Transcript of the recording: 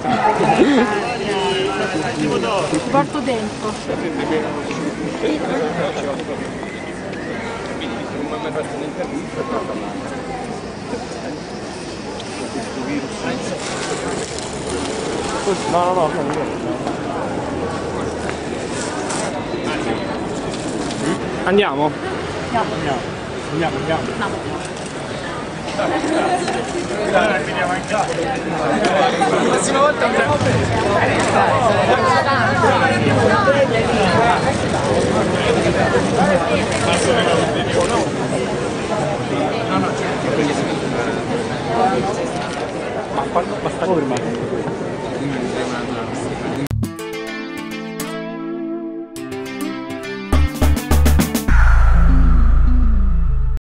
Ti porto dentro. No. Andiamo? Andiamo. La prossima volta andiamo. Ma quando basta fermare?